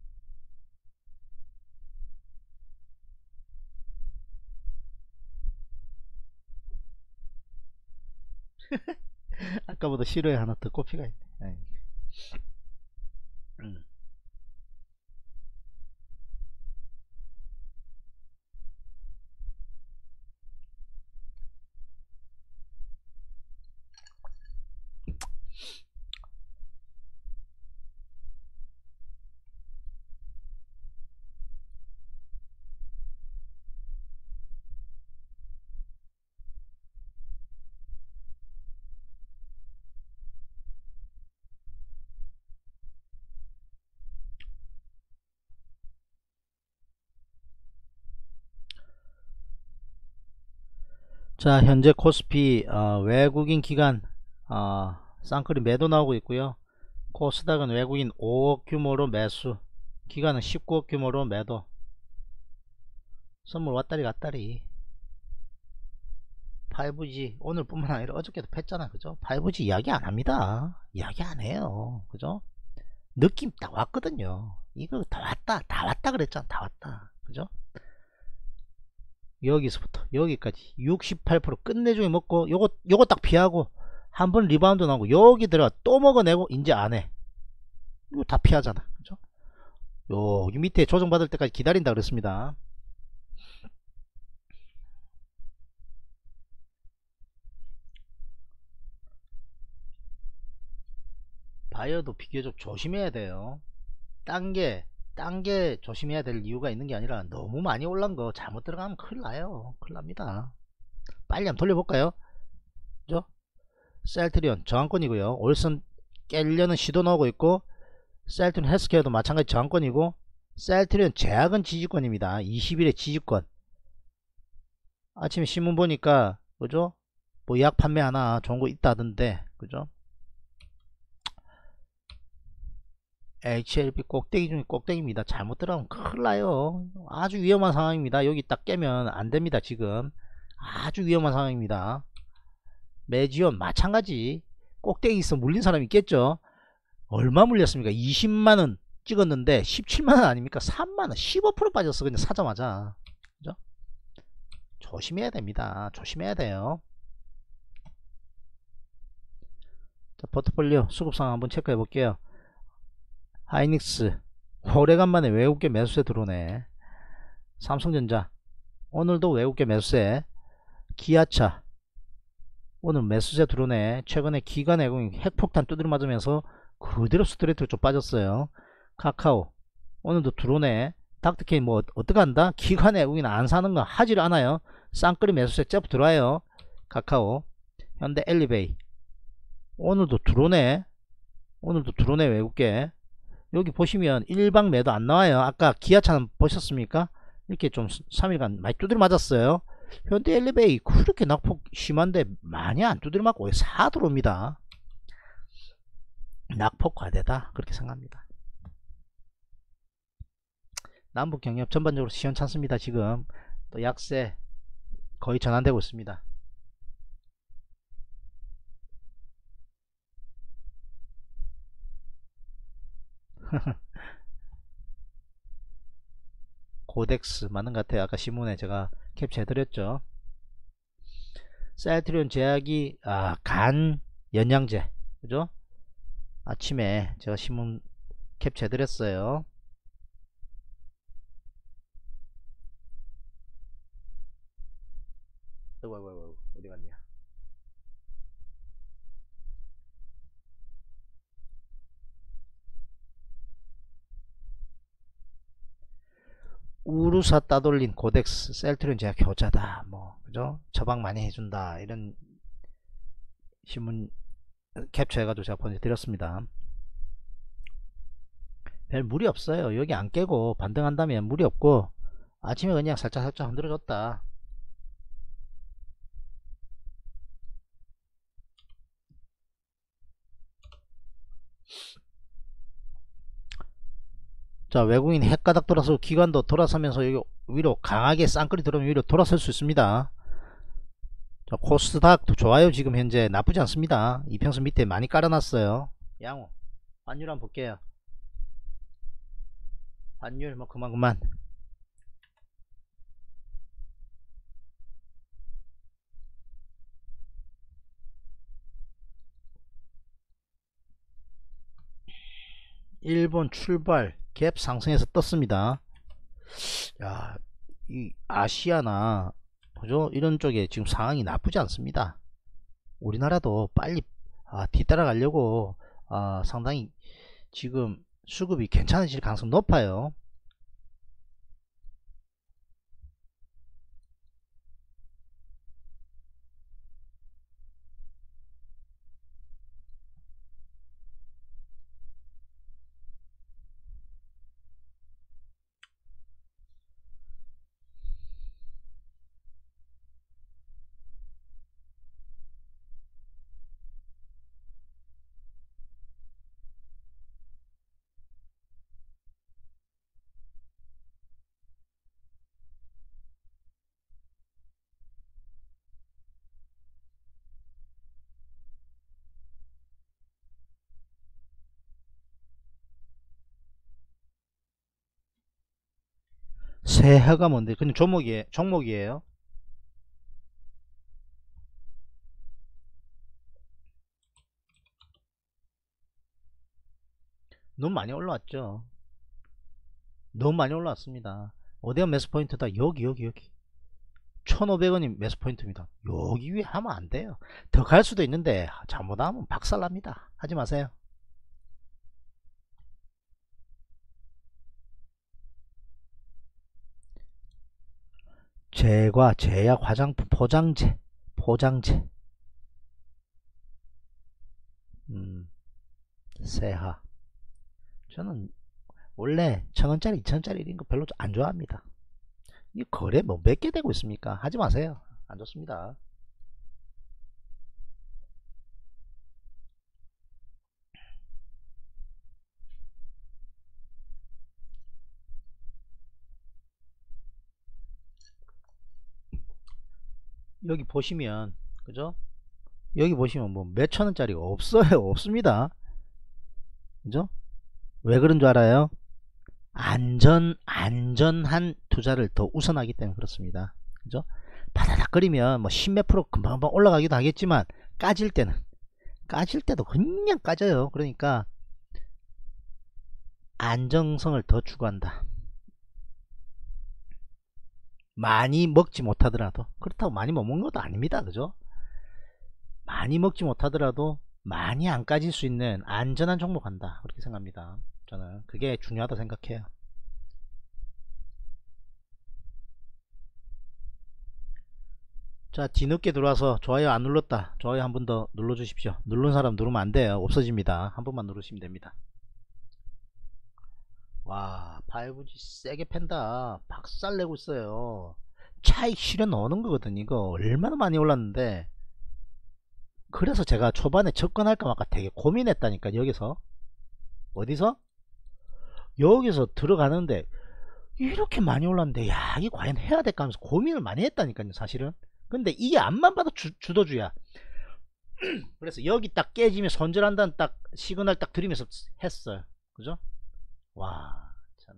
아까보다 싫어에 하나 더 꼽히가 있네. 자, 현재 코스피 외국인 기관 쌍끌이 매도 나오고 있고요. 코스닥은 외국인 5억 규모로 매수, 기관은 19억 규모로 매도. 선물 왔다리 갔다리. 5G 오늘 뿐만 아니라 어저께도 팼잖아. 그죠? 5G 이야기 안합니다. 이야기 안해요. 그죠? 느낌 딱 왔거든요. 이거 다 왔다 그랬잖아. 다 왔다. 그죠? 여기서부터 여기까지 68% 끝내주기 먹고, 요거 딱 피하고 한번 리바운드 나오고 여기 들어가 또 먹어내고 이제 안해. 이거 다 피하잖아. 그죠? 여기 밑에 조정받을 때까지 기다린다 그랬습니다. 바이어도 비교적 조심해야 돼요. 딴 게 조심해야 될 이유가 있는 게 아니라 너무 많이 올란 거 잘못 들어가면 큰일 나요. 큰일 납니다. 빨리 한번 돌려볼까요? 그죠? 셀트리온 저항권이고요. 올선 깨려는 시도 나오고 있고, 셀트리온 헬스케어도 마찬가지 저항권이고, 셀트리온 제약은 지지권입니다. 20일의 지지권. 아침에 신문 보니까 그죠? 뭐 약 판매 하나 좋은 거 있다던데. 그죠? HLB 꼭대기 중에 꼭대기입니다. 잘못 들어가면 큰일 나요. 아주 위험한 상황입니다. 여기 딱 깨면 안 됩니다. 지금 아주 위험한 상황입니다. 매지원 마찬가지. 꼭대기 있어 물린 사람이 있겠죠. 얼마 물렸습니까? 20만원 찍었는데 17만원 아닙니까? 3만원 15% 빠졌어. 그냥 사자마자. 그죠? 조심해야 됩니다. 조심해야 돼요. 자, 포트폴리오 수급상황 한번 체크해 볼게요. 하이닉스 오래간만에 외국계 매수세 들어오네. 삼성전자 오늘도 외국계 매수세. 기아차 오늘 매수세 들어오네. 최근에 기관 외국인 핵폭탄 두드려 맞으면서 그대로 스트레이트로 좀 빠졌어요. 카카오 오늘도 들어오네. 닥터케이 뭐 어떡한다? 기관 외국인 안 사는 거 하지를 않아요. 쌍끌이 매수세 잽 들어와요. 카카오. 현대 엘리베이 오늘도 들어오네. 오늘도 들어오네. 외국계. 여기 보시면 일방 매도 안 나와요. 아까 기아차는 보셨습니까? 이렇게 좀 3일간 많이 두드려 맞았어요. 현대 엘리베이 그렇게 낙폭 심한데 많이 안 두드려 맞고 왜 사 들어옵니다. 낙폭 과대다 그렇게 생각합니다. 남북 경협 전반적으로 시원찮습니다. 지금 또 약세 거의 전환되고 있습니다. 고덱스 맞는 것 같아요. 아까 신문에 제가 캡처해드렸죠. 셀트리온 제약이 간 연양제 그죠? 아침에 제가 신문 캡처해드렸어요. 아이고 어디 갔냐? 우루사 따돌린 고덱스 셀트리온 제약 효자다 뭐 그죠? 처방 많이 해준다 이런 신문 캡처해가지고 제가 보내드렸습니다. 별 무리 없어요. 여기 안 깨고 반등한다면 무리 없고 아침에 그냥 살짝 흔들어줬다. 자, 외국인 핵가닥 돌아서 기관도 돌아서면서 여기 위로 강하게 쌍끌이 들어오면 위로 돌아설 수 있습니다. 자, 코스닥도 좋아요. 지금 현재 나쁘지 않습니다. 이평선 밑에 많이 깔아놨어요. 양호 환율 한번 볼게요. 환율 뭐 그만 일본 출발 갭 상승해서 떴습니다. 야, 이 아시아나 그죠? 이런 쪽에 지금 상황이 나쁘지 않습니다. 우리나라도 빨리 뒤따라가려고 상당히 지금 수급이 괜찮아질 가능성이 높아요. 새해가 뭔데? 그냥 종목이에요. 너무 많이 올라왔죠. 너무 많이 올라왔습니다. 어디가 매수 포인트다? 여기 1500원이 매수 포인트입니다. 여기 위에 하면 안 돼요. 더 갈 수도 있는데 잘못하면 박살납니다. 하지 마세요. 제과, 제약, 화장품, 포장재 세하. 저는 원래 1000원짜리 2000원짜리 이런 거 별로 안 좋아합니다. 이 거래 뭐 몇 개 되고 있습니까? 하지 마세요. 안 좋습니다. 여기 보시면 그죠? 여기 보시면 뭐 몇천 원짜리가 없어요. 없습니다. 그죠? 왜 그런 줄 알아요? 안전한 투자를 더 우선하기 때문에 그렇습니다. 그죠? 바다닥거리면 뭐 10몇 프로 금방금방 올라가기도 하겠지만 까질 때도 그냥 까져요. 그러니까 안정성을 더 추구한다. 많이 먹지 못하더라도 그렇다고 많이 못 먹는 것도 아닙니다. 그죠? 많이 먹지 못하더라도 많이 안 까질 수 있는 안전한 종목 한다. 그렇게 생각합니다. 저는 그게 중요하다 생각해요. 자 자, 뒤늦게 들어와서 좋아요 안 눌렀다, 좋아요 한 번 더 눌러 주십시오. 누른 사람 누르면 안 돼요. 없어집니다. 한 번만 누르시면 됩니다. 와, 5G 세게 팬다. 박살내고 있어요. 차익 실현 넣는 거거든. 이거 얼마나 많이 올랐는데. 그래서 제가 초반에 접근할까 말까 되게 고민했다니까. 여기서 어디서? 여기서 들어가는데 이렇게 많이 올랐는데, 야, 이게 과연 해야 될까 하면서 고민을 많이 했다니까요, 사실은. 근데 이게 앞만 봐도 주도주야. 그래서 여기 딱 깨지면 손절한다는 딱 시그널 딱 들이면서 했어요. 그죠? 와, 참.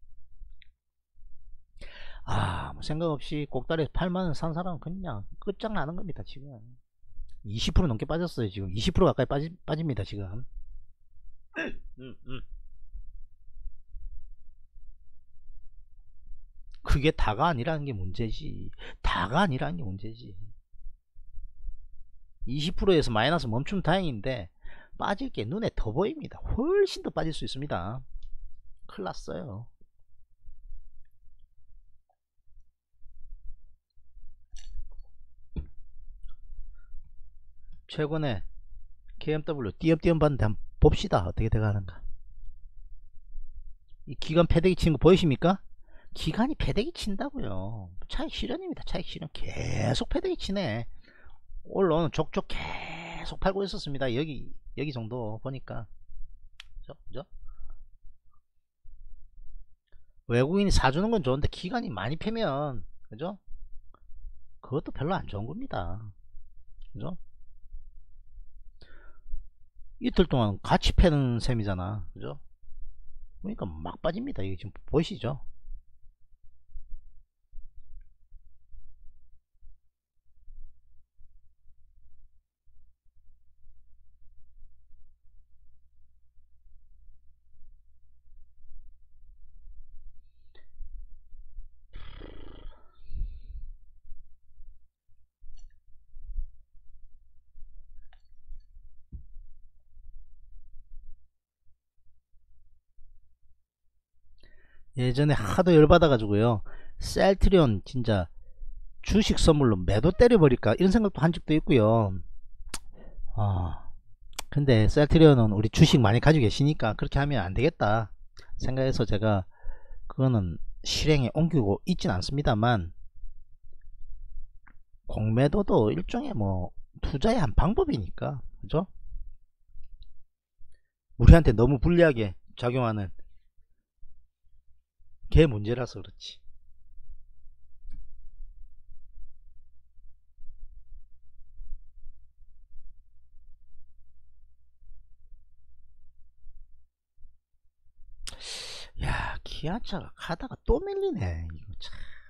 뭐 생각 없이 꼭다리에서 8만원 산 사람은 그냥 끝장나는 겁니다. 지금 20% 넘게 빠졌어요. 지금 20% 가까이 빠집니다. 지금. 그게 다가 아니라는 게 문제지. 다가 아니라는 게 문제지. 20%에서 마이너스 멈추면 다행인데 빠질 게 눈에 더 보입니다. 훨씬 더 빠질 수 있습니다. 큰일 났어요. 최근에 KMW 띄엄띄엄 봤는데 한번 봅시다. 어떻게 돼가는가. 이 기관 패대기 치는 거 보이십니까? 기관이 패대기 친다고요. 차익 실현입니다. 차익 실현. 계속 패대기 치네. 올라오는 족족 계속 팔고 있었습니다. 여기 정도 보니까. 그죠? 외국인이 사주는 건 좋은데 기관이 많이 패면, 그죠? 그것도 별로 안 좋은 겁니다. 그죠? 이틀 동안 같이 패는 셈이잖아. 그죠? 그러니까 막 빠집니다. 이거 지금 보이시죠? 예전에 하도 열받아가지고요, 셀트리온 진짜 주식 선물로 매도 때려버릴까 이런 생각도 한 적도 있고요. 근데 셀트리온은 우리 주식 많이 가지고 계시니까 그렇게 하면 안 되겠다 생각해서 제가 그거는 실행에 옮기고 있진 않습니다만, 공매도도 일종의 뭐 투자의 한 방법이니까, 그죠? 우리한테 너무 불리하게 작용하는 게 문제라서 그렇지. 야, 기아차가 가다가 또 밀리네. 이거 참.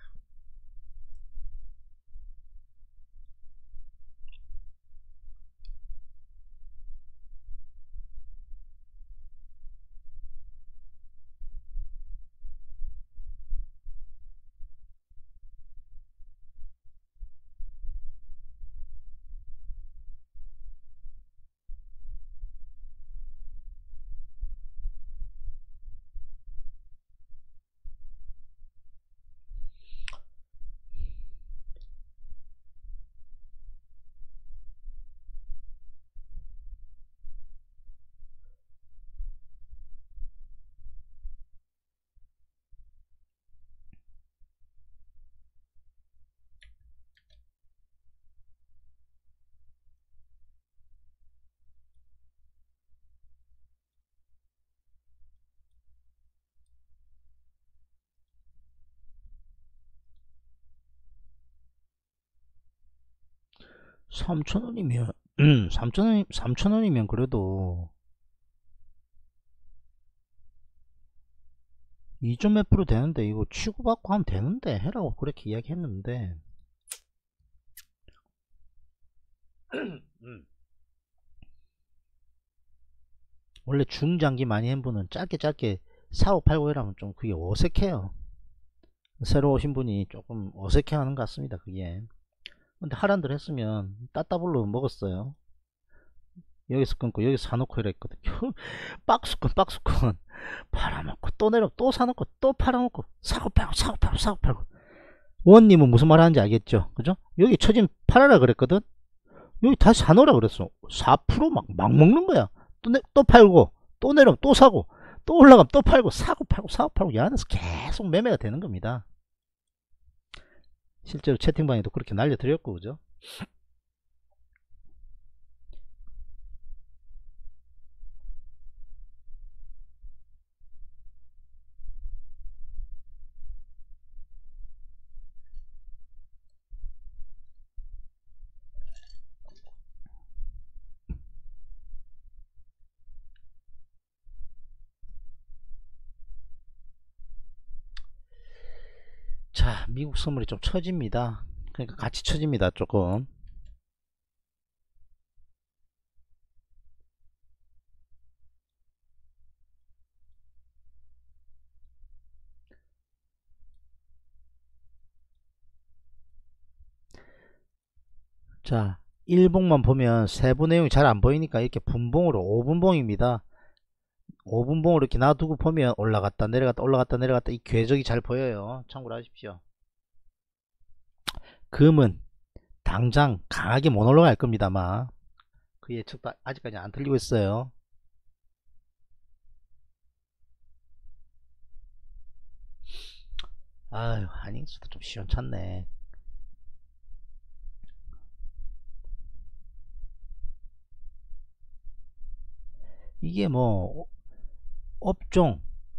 (3,000원이면) 3,000원이면 그래도 2점 몇 프로 되는데, 이거 치고받고 하면 되는데 해라고 그렇게 이야기했는데. 원래 중장기 많이 한 분은 짧게 사고 팔고 이러면 좀 그게 어색해요. 새로 오신 분이 조금 어색해 하는 것 같습니다, 그게. 근데 하란들 했으면 따따블로 먹었어요. 여기서 끊고 여기서 사놓고 이랬거든요. 박스권 팔아먹고 또 내려 또 사놓고 또 팔아먹고 사고 팔고 원님은 무슨 말 하는지 알겠죠? 그죠? 여기 처진 팔아라 그랬거든? 여기 다시 사놓으라 그랬어. 4%막 먹는 거야. 또 팔고, 또 내려오면 또 사고, 또 올라가면 또 팔고, 사고 팔고, 사고 팔고, 이 안에서 계속 매매가 되는 겁니다. 실제로 채팅방에도 그렇게 날려드렸고, 그죠? 자, 미국 선물이 좀 처집니다. 그러니까 같이 처집니다, 조금. 자, 1봉만 보면 세부 내용이 잘 안 보이니까 이렇게 분봉으로 5분봉입니다. 5분봉으로 이렇게 놔두고 보면 올라갔다 내려갔다 올라갔다 내려갔다 이 궤적이 잘 보여요. 참고로 하십시오. 금은 당장 강하게 못 올라갈 겁니다. 아마 그 예측도 아직까지 안 틀리고 있어요. 아유, 한인수도 좀 시원찮네. 이게 뭐 업종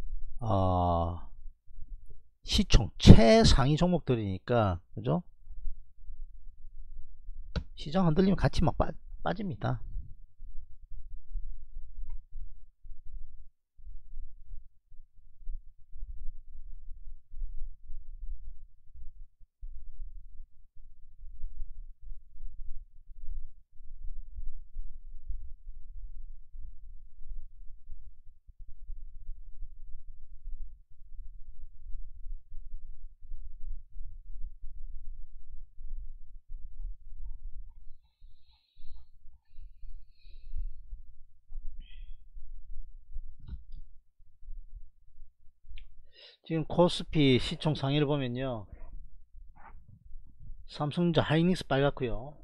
시총 최상위 종목들이니까 그죠? 시장 흔들리면 같이 막 빠집니다. 지금 코스피 시총 상위를 보면요, 삼성전자 하이닉스 빨갛고요,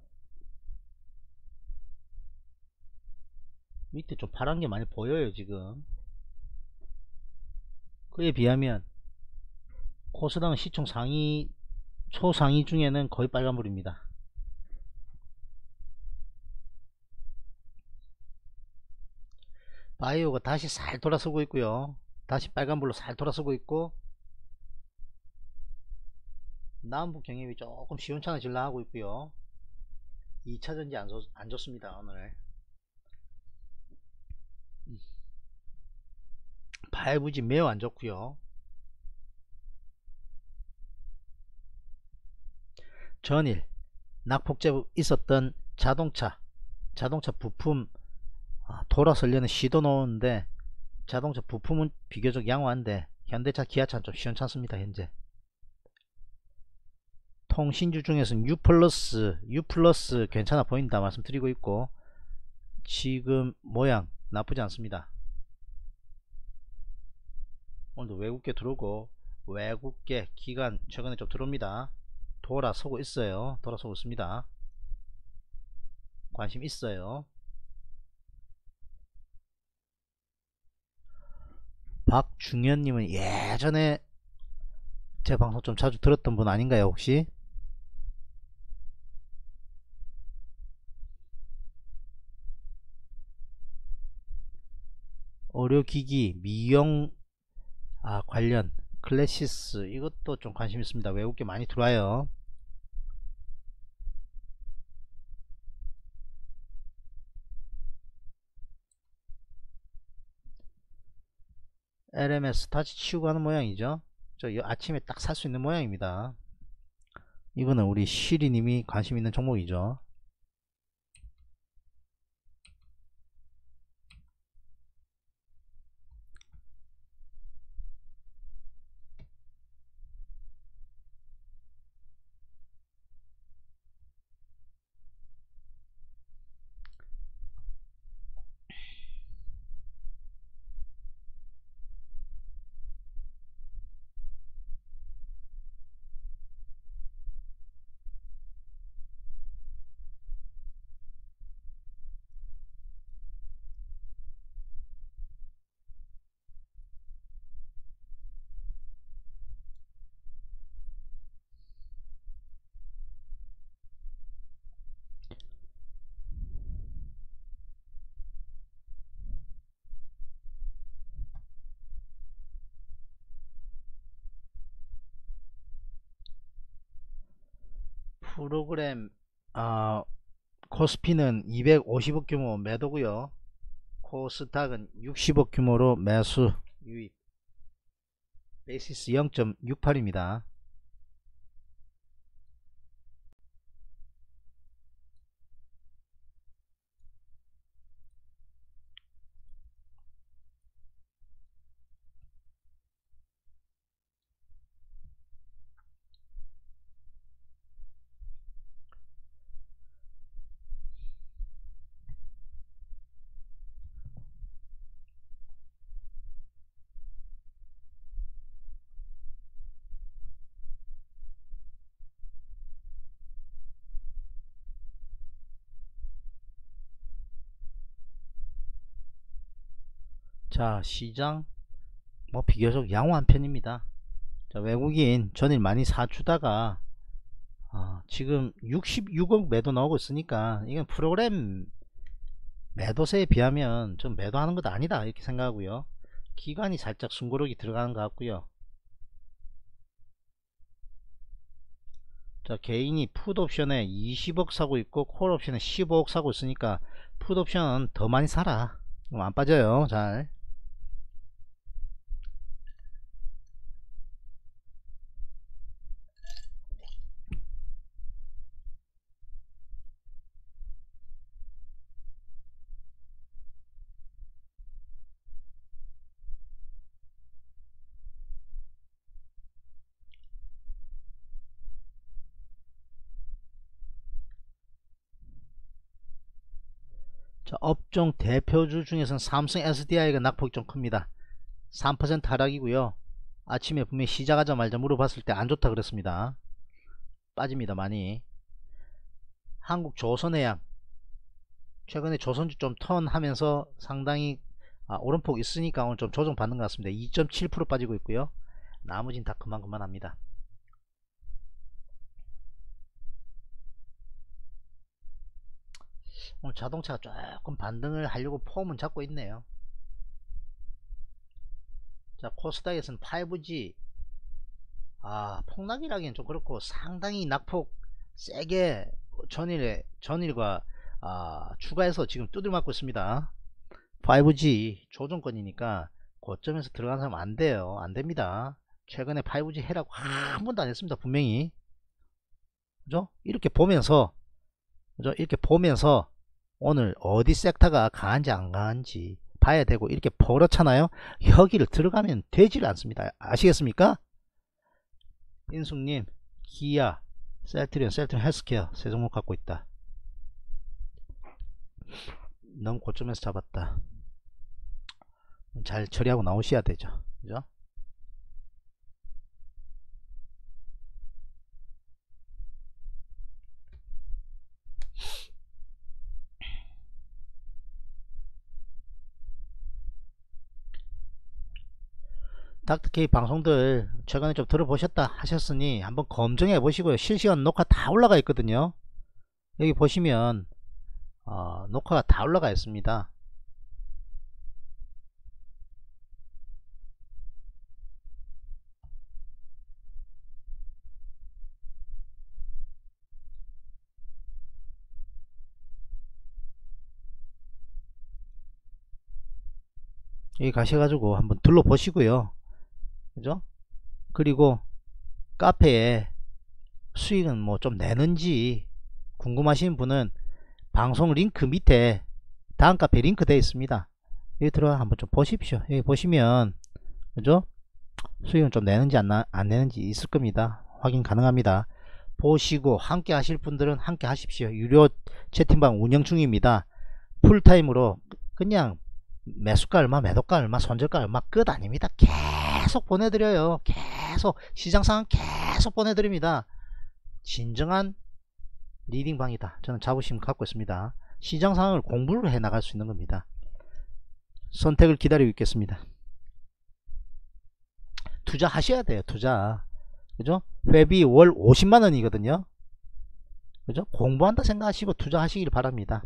밑에 좀 파란게 많이 보여요 지금. 그에 비하면 코스닥은 시총 상위 초상위 중에는 거의 빨간불입니다. 바이오가 다시 살 돌아서고 있고요, 다시 빨간불로 살 돌아서고 있고, 남북 경협이 조금 시원찮아질라 하고 있고요. 2차전지 안 좋습니다 오늘. 5G 매우 안 좋고요. 전일 낙폭제 있었던 자동차 부품 돌아서려는 시도 놓는데, 자동차 부품은 비교적 양호한데 현대차 기아차는 좀 시원찮습니다. 현재 통신주 중에서는 U 플러스 괜찮아 보인다 말씀드리고 있고, 지금 모양 나쁘지 않습니다. 오늘도 외국계 들어오고, 외국계 기관 최근에 좀 들어옵니다. 돌아서고 있어요. 돌아서고 있습니다. 관심 있어요. 박중현님은 예전에 제 방송 좀 자주 들었던 분 아닌가요 혹시? 의료기기 미용 관련 클래시스 이것도 좀 관심 있습니다. 외국계 많이 들어와요. LMS 다시 치우고 하는 모양이죠. 저 아침에 딱 살 수 있는 모양입니다. 이거는 우리 시리님이 관심 있는 종목이죠. 프로그램 코스피는 250억 규모 매도고요. 코스닥은 60억 규모로 매수 유입. 베이시스 0.68입니다. 자, 시장 뭐 비교적 양호한 편입니다. 자, 외국인 전일 많이 사주다가 지금 66억 매도 나오고 있으니까 이건 프로그램 매도세에 비하면 좀 매도하는 것도 아니다 이렇게 생각하고요. 기관이 살짝 숨고르기 들어가는 것 같고요. 자, 개인이 풋옵션에 20억 사고 있고 콜옵션에 15억 사고 있으니까 풋옵션은 더 많이 사라. 안 빠져요. 잘. 자, 업종 대표주 중에서는 삼성 SDI가 낙폭이 좀 큽니다. 3% 하락이고요. 아침에 분명히 시작하자마자 물어봤을 때 안 좋다 그랬습니다. 빠집니다. 많이. 한국 조선해양 최근에 조선주 좀 턴하면서 상당히 오름폭 있으니까 오늘 좀 조정 받는 것 같습니다. 2.7% 빠지고 있고요. 나머지는 다 그만합니다. 오늘 자동차가 조금 반등을 하려고 폼은 잡고 있네요. 자, 코스닥에서는 5G 폭락이라기엔 좀 그렇고 상당히 낙폭 세게 전일과 추가해서 지금 두들맞고 있습니다. 5G 조정권이니까 고점에서 들어가는 사람 안돼요. 안됩니다. 최근에 5G 해라고 한 번도 안했습니다. 분명히. 그죠? 이렇게 보면서 오늘 어디 섹터가 강한지 안 강한지 봐야 되고 이렇게 버렇잖아요. 여기를 들어가면 되지를 않습니다. 아시겠습니까? 인숙님, 기아, 셀트리온 헬스케어 세 종목 갖고 있다. 너무 고점에서 잡았다. 잘 처리하고 나오셔야 되죠. 그죠? 닥터케이 방송들 최근에 좀 들어보셨다 하셨으니 한번 검증해 보시고요. 실시간 녹화 다 올라가 있거든요. 여기 보시면 녹화가 다 올라가 있습니다. 여기 가셔가지고 한번 둘러보시고요. 그죠? 그리고 카페에 수익은 뭐 좀 내는지 궁금하신 분은 방송 링크 밑에 다음 카페 링크 되어 있습니다. 여기 들어가 한번 좀 보십시오. 여기 보시면 그죠? 수익은 좀 내는지 안 내는지 있을 겁니다. 확인 가능합니다. 보시고 함께 하실 분들은 함께 하십시오. 유료 채팅방 운영 중입니다. 풀타임으로 그냥 매수가 얼마 매도가 얼마 손절가 얼마 끝 아닙니다. 계속 보내드려요. 계속 시장 상황 계속 보내드립니다. 진정한 리딩방이다. 저는 자부심 갖고 있습니다. 시장 상황을 공부를 해 나갈 수 있는 겁니다. 선택을 기다리고 있겠습니다. 투자하셔야 돼요. 투자. 그죠? 회비 월 50만원이거든요. 그죠? 공부한다 생각하시고 투자하시길 바랍니다.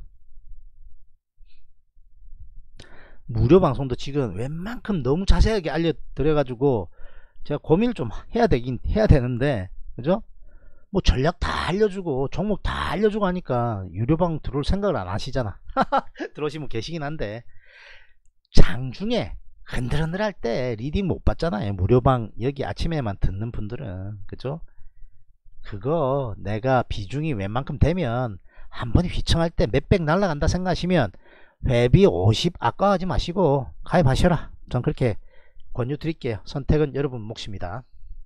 무료 방송도 지금 웬만큼 너무 자세하게 알려드려 가지고 제가 고민을 좀 해야 되는데 그죠? 뭐 전략 다 알려주고 종목 다 알려주고 하니까 유료방 들어올 생각을 안 하시잖아. 들어오시면 계시긴 한데 장중에 흔들흔들 할 때 리딩 못 받잖아요. 무료방 여기 아침에만 듣는 분들은. 그죠? 그거 내가 비중이 웬만큼 되면 한 번에 휘청할 때 몇백 날라간다 생각하시면 회비 50 아까워하지 마시고 가입하셔라. 전 그렇게 권유 드릴게요. 선택은 여러분 몫입니다.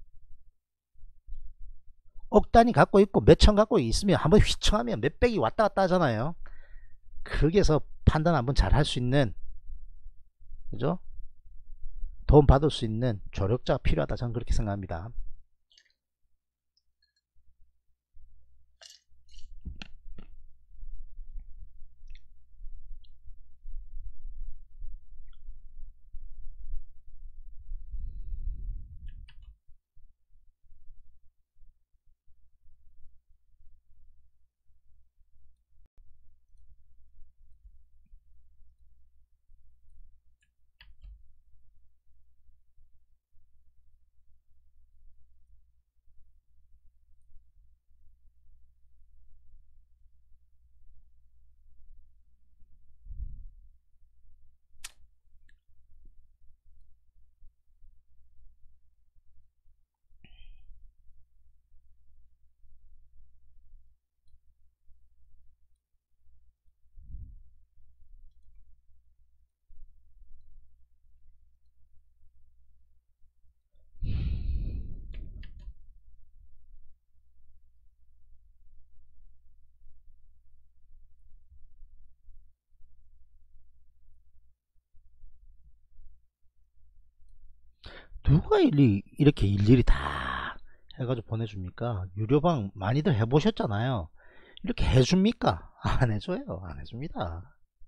억 단위 갖고 있고 몇천 갖고 있으면 한번 휘청하면 몇백이 왔다 갔다 하잖아요. 거기에서 판단 한번 잘 할 수 있는, 그죠? 도움 받을 수 있는 조력자가 필요하다. 저는 그렇게 생각합니다. 누가 이렇게 일일이 다 해가지고 보내줍니까? 유료방 많이들 해보셨잖아요. 이렇게 해줍니까? 안 해줘요. 안 해줍니다.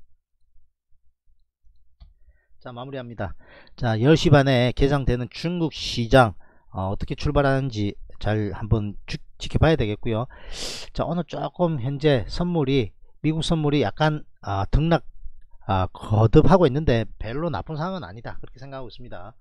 자, 마무리합니다. 자, 10시 반에 개장되는 중국 시장 어떻게 출발하는지 잘 한번 지켜봐야 되겠고요. 자, 오늘 조금 현재 선물이 미국 선물이 약간 등락 거듭하고 있는데 별로 나쁜 상황은 아니다. 그렇게 생각하고 있습니다.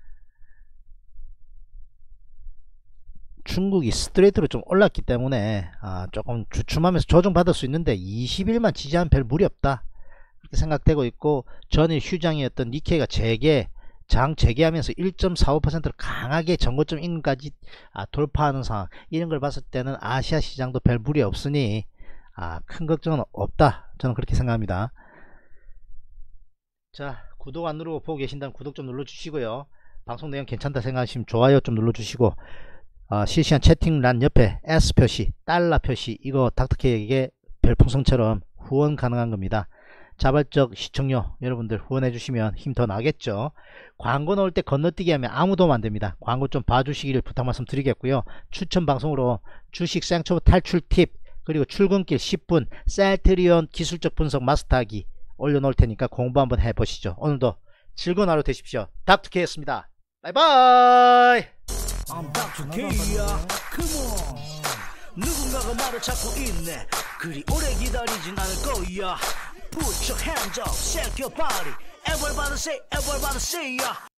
중국이 스트레이트로 좀 올랐기 때문에 조금 주춤하면서 조정받을 수 있는데 20일만 지지하면 별 무리 없다 그렇게 생각되고 있고, 전일 휴장이었던 니케이가 장 재개하면서 1.45%로 강하게 전고점 인까지 돌파하는 상황, 이런 걸 봤을 때는 아시아 시장도 별 무리 없으니 큰 걱정은 없다, 저는 그렇게 생각합니다. 자, 구독 안 누르고 보고 계신다면 구독 좀 눌러주시고요. 방송 내용 괜찮다 생각하시면 좋아요 좀 눌러주시고, 실시간 채팅란 옆에 S 표시, 달러 표시, 이거 닥터케에게 별풍선처럼 후원 가능한 겁니다. 자발적 시청료 여러분들 후원해 주시면 힘 더 나겠죠. 광고 넣을 때 건너뛰기 하면 아무 도움 안 됩니다. 광고 좀 봐주시기를 부탁 말씀 드리겠고요. 추천 방송으로 주식 생초보 탈출 팁, 그리고 출근길 10분 셀트리온 기술적 분석 마스터하기 올려놓을 테니까 공부 한번 해보시죠. 오늘도 즐거운 하루 되십시오. 닥터케였습니다. 바이바이. I'm Dr. K야. Come on. 누군가가 말을 찾고 있네. 그리 오래 기다리진 않을 거야. Put your hands up, shake your body. Everybody say, everybody say, yeah.